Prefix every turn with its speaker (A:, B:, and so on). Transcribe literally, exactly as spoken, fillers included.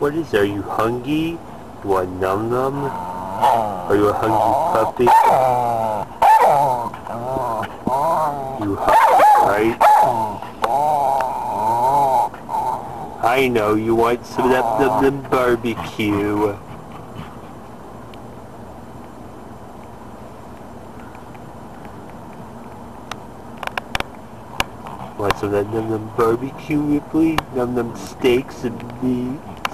A: What is, are you hungry? You want num num? Are you a hungry puppy? You hungry, right? I know, you want some of that num num barbecue. Want some of that num num barbecue, Ripley? Num num steaks and meat?